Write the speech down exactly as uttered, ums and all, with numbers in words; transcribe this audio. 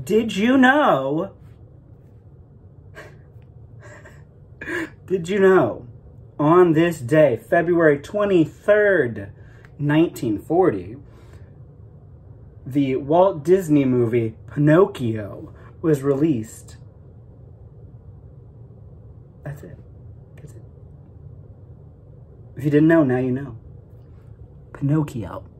Did you know? Did you know? On this day, February twenty-third, nineteen forty, the Walt Disney movie Pinocchio was released. That's it. That's it. If you didn't know, now you know. Pinocchio.